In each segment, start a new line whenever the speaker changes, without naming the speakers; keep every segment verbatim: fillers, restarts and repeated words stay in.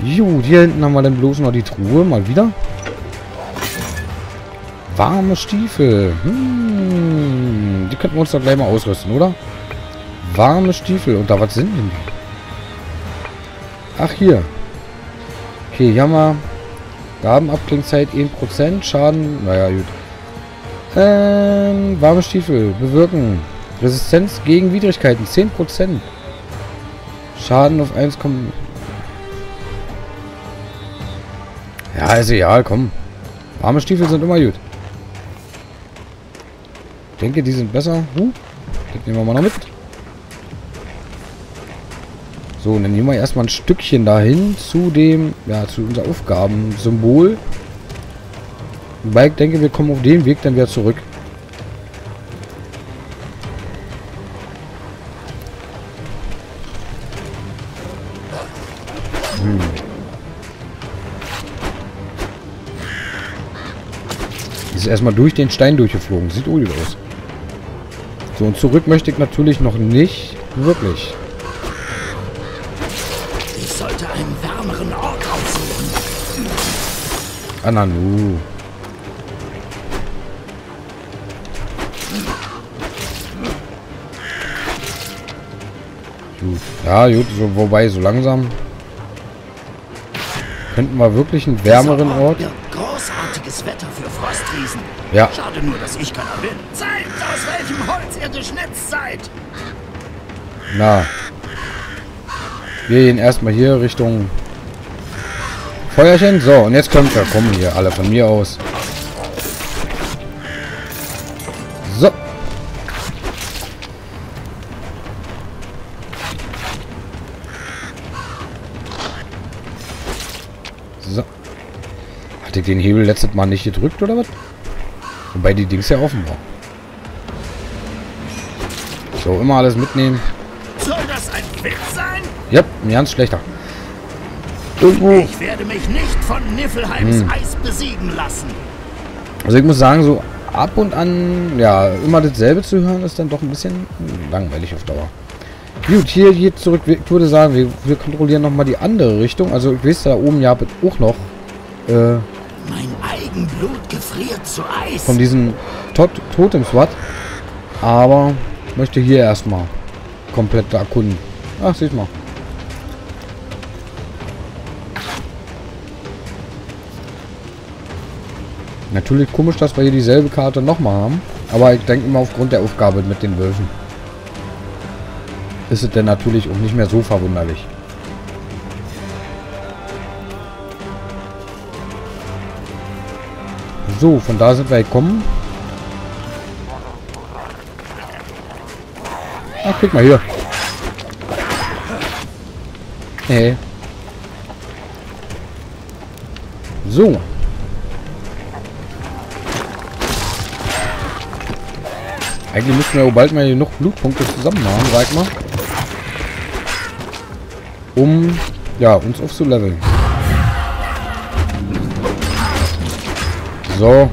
Gut, hier hinten haben wir dann bloß noch die Truhe. Mal wieder. Warme Stiefel. Hm, die könnten wir uns doch gleich mal ausrüsten, oder? Warme Stiefel. Und da, was sind denn die? Ach, hier. Okay, hier haben wir Gabenabklingzeit ein Prozent. Schaden, naja, gut. Ähm, warme Stiefel. Bewirken. Resistenz gegen Widrigkeiten. zehn Prozent. Schaden auf eins kommen. Ja, ist egal, komm. Warme Stiefel sind immer gut. Ich denke, die sind besser. Huh, das nehmen wir mal noch mit. So, dann nehmen wir erstmal ein Stückchen dahin zu dem, ja, zu unser Aufgabensymbol. Wobei ich denke, wir kommen auf dem Weg dann wieder zurück. Hm. Ist erstmal durch den Stein durchgeflogen. Sieht gut aus. So, und zurück möchte ich natürlich noch nicht wirklich.
Ich sollte einen wärmeren Ort aufsuchen.
Ananu. Gut. Ja, gut, so, wobei, so langsam könnten wir wirklich einen wärmeren Ort.
Großartiges Wetter für Frostriesen.
Ja.
Schade nur, dass ich keiner bin. Zeigt, aus welchem Holz ihr geschnitzt seid.
Na. Wir gehen erstmal hier Richtung Feuerchen. So, und jetzt kommt wir kommen hier alle von mir aus. So. So. Hatte ich den Hebel letztes Mal nicht gedrückt, oder was? Wobei die Dings ja offen war. So, immer alles mitnehmen.
Soll das ein Witz sein?
Ja, ein ganz schlechter. Irgendwo.
Ich werde mich nicht von Niflheims
Hm.
Eis besiegen lassen.
Also ich muss sagen, so ab und an, ja, immer dasselbe zu hören, ist dann doch ein bisschen langweilig auf Dauer. Gut, hier geht zurück. Ich würde sagen, wir, wir kontrollieren nochmal die andere Richtung. Also ich weiß, da oben ja auch noch äh,
Mein Eigenblut gefriert zu Eis.
von diesem Tot Totem-Swat. Aber ich möchte hier erstmal komplett erkunden. Ach, seht mal. Natürlich komisch, dass wir hier dieselbe Karte nochmal haben. Aber ich denke immer aufgrund der Aufgabe mit den Wölfen. Ist es denn natürlich auch nicht mehr so verwunderlich. So, von da sind wir gekommen. Ach, guck mal hier. Hey. So. Eigentlich müssen wir ja bald mal genug Blutpunkte zusammen haben, sag mal. Um, ja, uns aufzuleveln. So.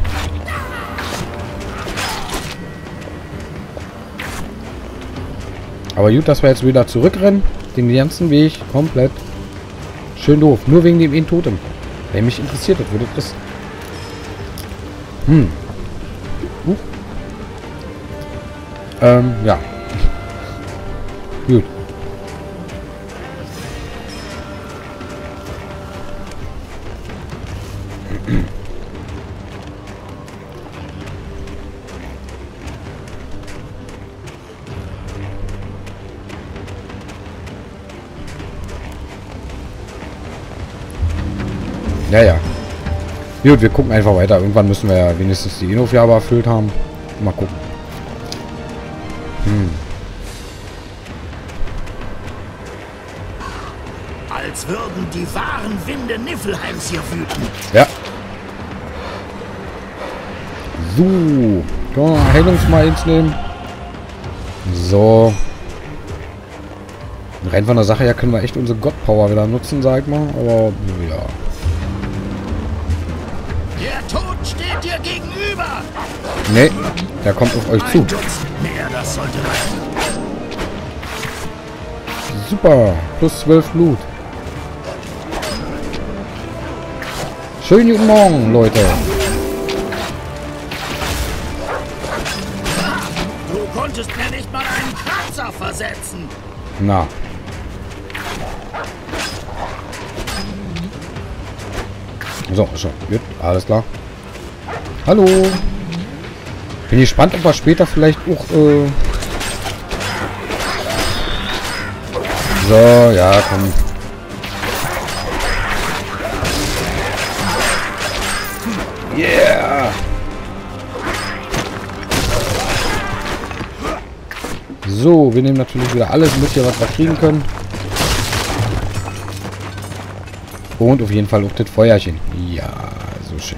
Aber gut, dass wir jetzt wieder zurückrennen. Den ganzen Weg komplett. Schön doof. Nur wegen dem einen Totem. Wer mich interessiert hat, würde das. Hm. Uh. Ähm, ja. Gut. Ja, ja. Gut, wir gucken einfach weiter. Irgendwann müssen wir ja wenigstens die Enofiabe erfüllt haben. Mal gucken. Hm.
Als würden die wahren Winde Niflheims hier wüten.
Ja. So. Können wir mal Heilungsmal eins nehmen. So. Rein von der Sache her können wir echt unsere God-Power wieder nutzen, sag ich mal. Aber, ja.
Der Tod steht dir gegenüber.
Nee, der kommt auf euch zu.
Ein Dutzend mehr, das sollte reichen.
Super. Plus zwölf Blut. Schönen guten Morgen, Leute.
Du konntest mir nicht mal einen Kratzer versetzen.
Na. So, schon. Gut, alles klar. Hallo. Bin gespannt, ob wir später vielleicht auch... Äh so, ja, komm. Yeah. So, wir nehmen natürlich wieder alles mit hier, was wir kriegen können. Und auf jeden Fall auch das Feuerchen. Ja, so schön.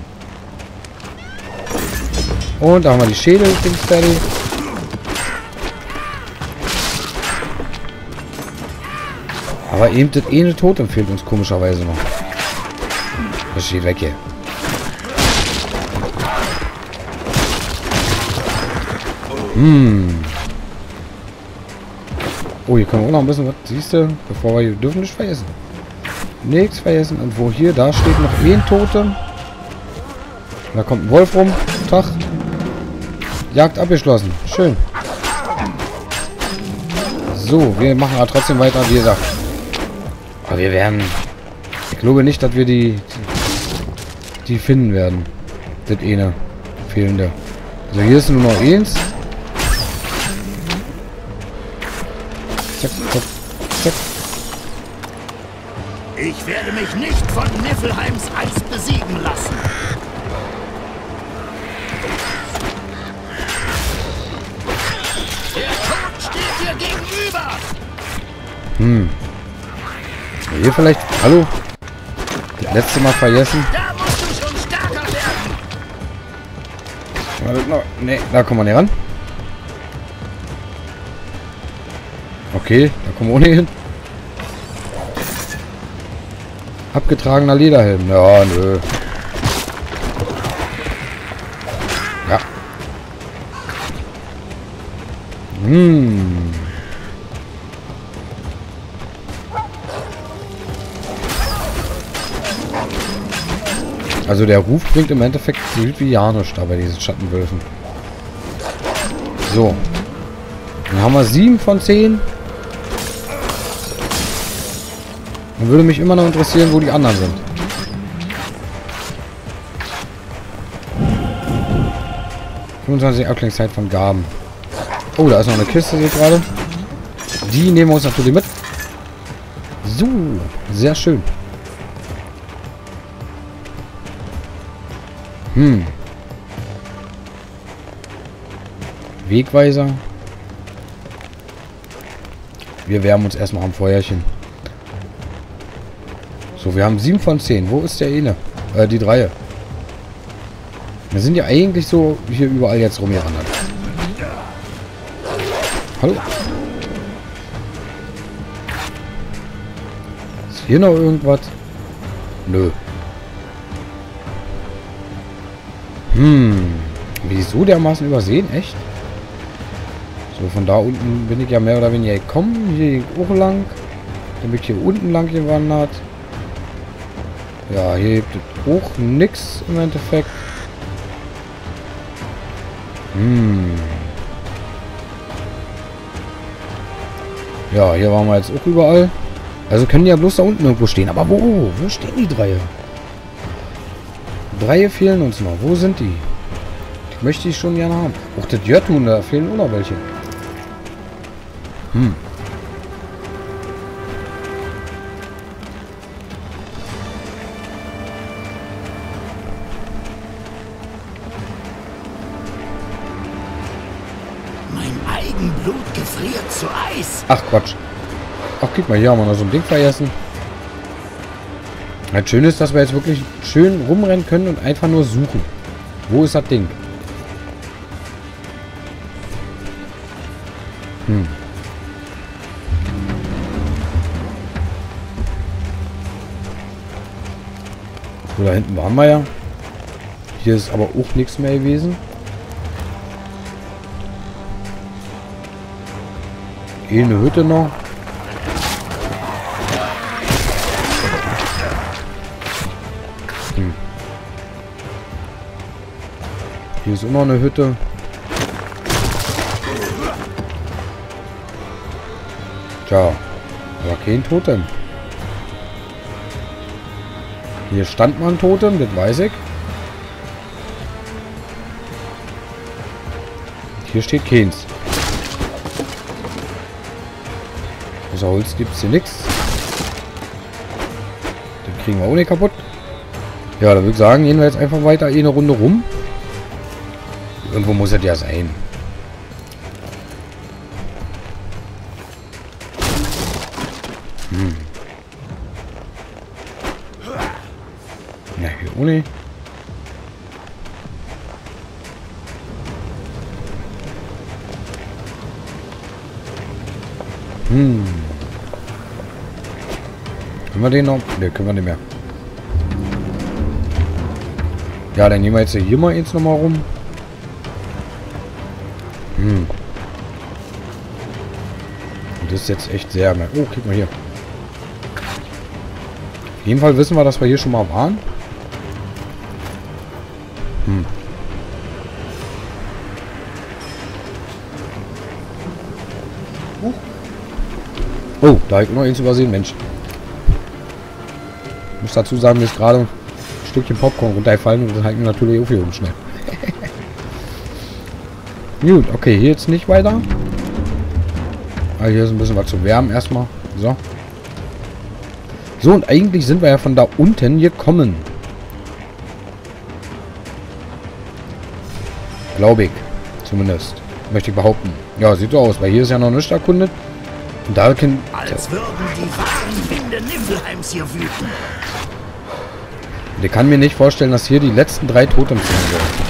Und da haben wir die Schädel, Dings fertig. Aber eben das eine Totem fehlt uns komischerweise noch. Das steht weg hier. Hm. Oh, hier können wir auch noch ein bisschen was, siehst du, bevor wir hier dürfen nicht vergessen. Nichts vergessen. Und wo hier, da steht noch ein Totem. Da kommt ein Wolf rum. Tag. Jagd abgeschlossen. Schön. So, wir machen aber trotzdem weiter, wie gesagt. Aber wir werden... Ich glaube nicht, dass wir die... Die finden werden. Das eine fehlende. Also hier ist nur noch eins. Zack, zack, zack.
Ich werde mich nicht von Niflheims Eis besiegen lassen. Der Tod steht dir gegenüber.
Hm. Hier vielleicht... Hallo? Das letzte Mal vergessen.
Da musst du schon stärker werden.
Ne, da kommen wir nicht ran. Okay, da kommen wir ohne hin. Abgetragener Lederhelm. Ja, nö. Ja. Hm. Also der Ruf bringt im Endeffekt so gut wie ja nichts da bei diesen Schattenwölfen. So. Dann haben wir sieben von zehn. Dann würde mich immer noch interessieren, wo die anderen sind. fünfundzwanzig Abklingszeit von Gaben. Oh, da ist noch eine Kiste, sehe ich gerade. Die nehmen wir uns natürlich mit. So, sehr schön. Hm. Wegweiser. Wir wärmen uns erstmal am Feuerchen. So, wir haben sieben von zehn. Wo ist der eine? Äh, die drei. Wir sind ja eigentlich so hier überall jetzt rumgewandert. Hallo? Ist hier noch irgendwas? Nö. Hm. Wieso dermaßen übersehen? Echt? So, von da unten bin ich ja mehr oder weniger gekommen. Hier ging auch lang. Dann bin ich hier unten lang gewandert. Ja, hier gibt es auch nichts im Endeffekt. Hm. Ja, hier waren wir jetzt auch überall. Also können die ja bloß da unten irgendwo stehen. Aber wo? Wo stehen die drei? Drei fehlen uns noch. Wo sind die? Ich möchte die schon gerne haben. Auch das Jötun, da fehlen auch noch welche. Hm.
Mein Eigenblut gefriert zu Eis.
Ach Quatsch. Ach, guck mal, hier haben wir noch so ein Ding vergessen. Das Schöne ist, dass wir jetzt wirklich schön rumrennen können und einfach nur suchen. Wo ist das Ding? Hm. So, da hinten waren wir ja. Hier ist aber auch nichts mehr gewesen. Hier eine Hütte noch. Hm. Hier ist immer eine Hütte. Tja, aber kein Totem. Hier stand mal ein Totem, das weiß ich. Hier steht keins. Außer Holz gibt es hier nichts. Den kriegen wir auch nicht kaputt. Ja, da würde ich sagen, gehen wir jetzt einfach weiter eine Runde rum. Irgendwo muss es ja sein. Hm. Ja, hier ohne. Hm. Können wir den noch? Ne, können wir nicht mehr. Ja, dann gehen wir jetzt hier mal jetzt nochmal rum. Hm. Und das ist jetzt echt sehr... Oh, guck mal hier. Auf jeden Fall wissen wir, dass wir hier schon mal waren. Hm. Oh, da habe ich noch eins übersehen, Mensch. Ich muss dazu sagen, mir ist gerade ein Stückchen Popcorn runtergefallen und das habe ich natürlich auch hier oben schnell. Gut, okay, hier jetzt nicht weiter. Aber hier ist ein bisschen was zu wärmen erstmal. So. So, und eigentlich sind wir ja von da unten gekommen. Glaube ich. Zumindest. Möchte ich behaupten. Ja, sieht so aus, weil hier ist ja noch nichts erkundet. Und da kann...
Als würden die wahren Winde Niflheims hier wüten.
Ich kann mir nicht vorstellen, dass hier die letzten drei Totems sein sollen.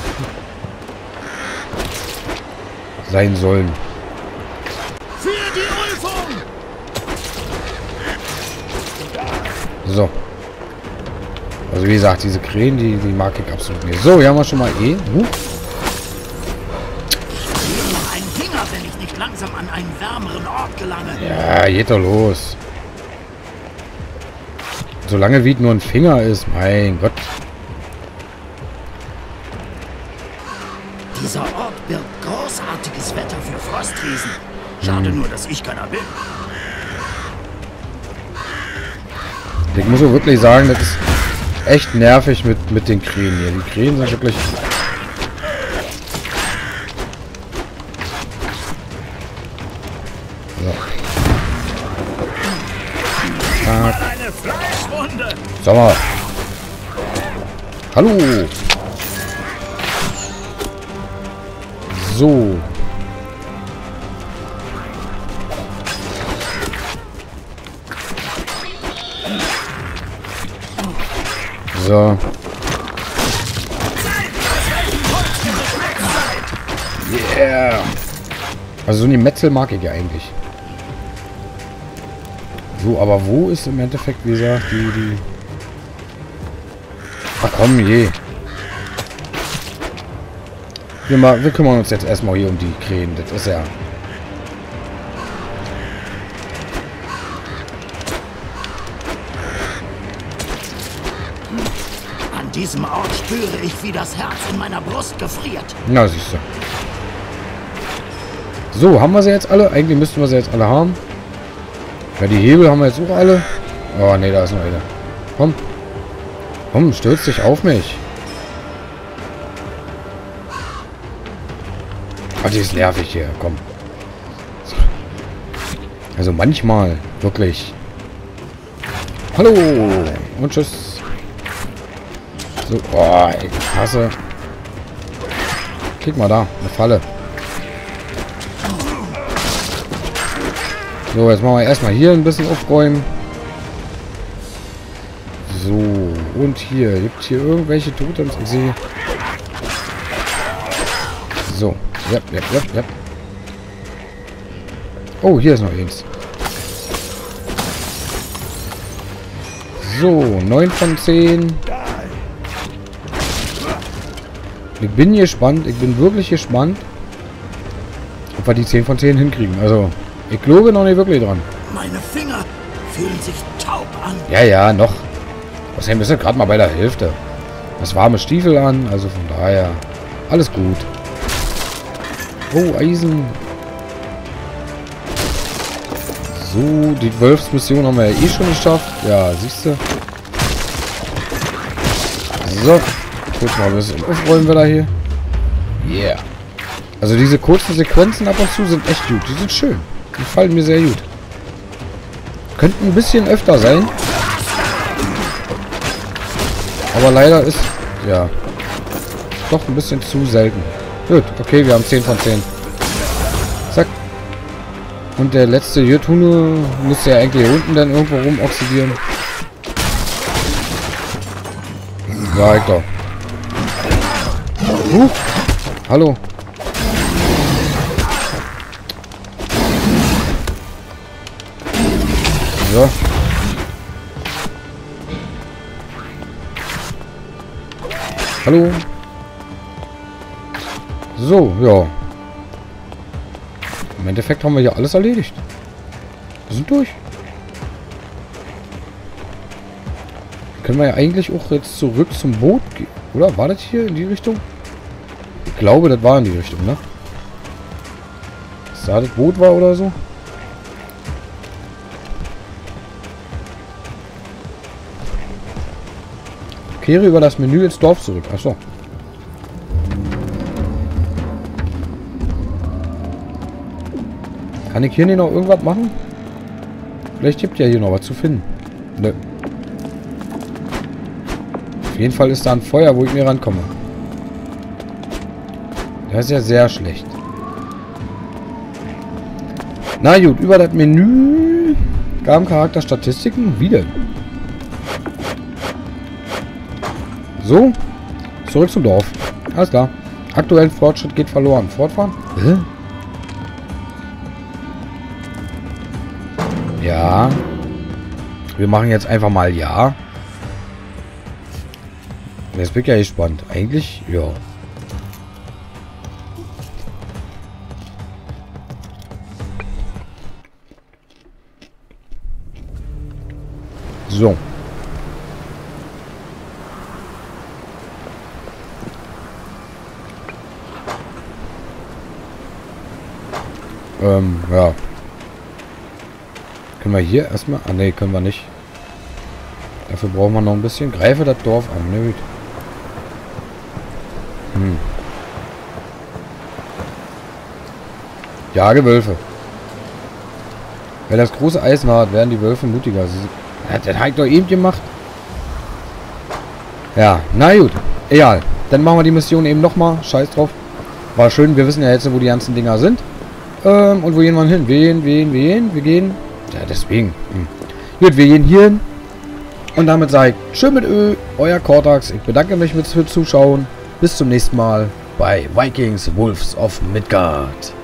Sein sollen.
Für die Ulfung!
So. Also wie gesagt, diese Krähen, die, die mag ich absolut nicht. So, hier haben wir schon mal eh. Huh.
Noch ein Finger, wenn ich nicht langsam an einen wärmeren Ort gelange.
Ja, geht doch los. Solange wie es nur ein Finger ist, mein Gott.
Dieser Ort birgt großartiges Wetter für Frostwesen. Schade nur, dass ich keiner bin.
Ich muss so wirklich sagen, das ist echt nervig mit, mit den Krähen hier. Die Krähen sind wirklich... So. Zack.
Eine Fleischwunde!
Sag mal. Hallo. So. So. Yeah. Also so eine Metzel mag ich ja eigentlich. So, aber wo ist im Endeffekt, wie gesagt, die, die... Ach komm, je. Wir, mal, wir kümmern uns jetzt erstmal hier um die Krähen. Das ist ja...
An diesem Ort spüre ich, wie das Herz in meiner Brust gefriert.
Na, siehst du. So, haben wir sie jetzt alle? Eigentlich müssten wir sie jetzt alle haben. Ja, die Hebel haben wir jetzt auch alle. Oh, ne, da ist noch eine. Komm. Komm, stürz dich auf mich. Oh, die ist nervig hier. Komm. Also manchmal. Wirklich. Hallo. Und tschüss. So. Oh, ich hasse. Klick mal da. Eine Falle. So, jetzt machen wir erstmal hier ein bisschen aufräumen. So, und hier. Gibt hier irgendwelche Totems? Ich sehe. So. Ja, ja, ja, ja. Oh, hier ist noch eins. So, neun von zehn. Ich bin gespannt. Ich bin wirklich gespannt, ob wir die zehn von zehn hinkriegen. Also, ich glaube noch nicht wirklich dran.
Meine Finger fühlen sich taub an.
Ja, ja, noch. Außerdem ist er gerade mal bei der Hälfte. Das warme Stiefel an, also von daher. Alles gut. Oh, Eisen. So, die Wolfsmission haben wir ja eh schon geschafft. Ja, siehst du. So. Kurz mal ein bisschen aufräumen wir da hier. Yeah. Also diese kurzen Sequenzen ab und zu sind echt gut. Die sind schön. Die gefallen mir sehr gut. Könnten ein bisschen öfter sein. Aber leider ist... Ja. Doch ein bisschen zu selten. Gut, okay, wir haben zehn von zehn. Zack. Und der letzte Jürtune müsste ja eigentlich hier unten dann irgendwo rumoxidieren. Ja, ich doch. Huch. Hallo. So. Hallo. So, ja. Im Endeffekt haben wir hier alles erledigt. Wir sind durch. Können wir ja eigentlich auch jetzt zurück zum Boot gehen. Oder? War das hier in die Richtung? Ich glaube, das war in die Richtung, ne? Dass da das Boot war oder so. Kehre über das Menü ins Dorf zurück. Achso. Kann ich hier nicht noch irgendwas machen? Vielleicht gibt ja hier noch was zu finden. Nö. Auf jeden Fall ist da ein Feuer, wo ich mir rankomme. Das ist ja sehr schlecht. Na gut, über das Menü Gabencharakter Statistiken. Wie denn? So. Zurück zum Dorf. Alles klar. Aktuellen Fortschritt geht verloren. Fortfahren? Hä? Ja. Wir machen jetzt einfach mal ja. Jetzt bin ich ja gespannt. Eigentlich, ja. So. Ähm, ja. Können wir hier erstmal... Ah, ne, können wir nicht. Dafür brauchen wir noch ein bisschen. Greife das Dorf an. Ne, hm. Jage Wölfe. Wer das große Eisen hat, werden die Wölfe mutiger. Sie, ja, das habe ich doch eben gemacht. Ja, na gut. Egal. Dann machen wir die Mission eben nochmal. Scheiß drauf. War schön. Wir wissen ja jetzt, wo die ganzen Dinger sind. Ähm, und wo gehen wir hin? Wir gehen, wir gehen, wir gehen. Wir gehen. Ja, deswegen. Hm. Gut, wir gehen hier hin. Und damit sage ich, schön mit Ö, euer Cortax. Ich bedanke mich fürs Zuschauen. Bis zum nächsten Mal bei Vikings Wolves of Midgard.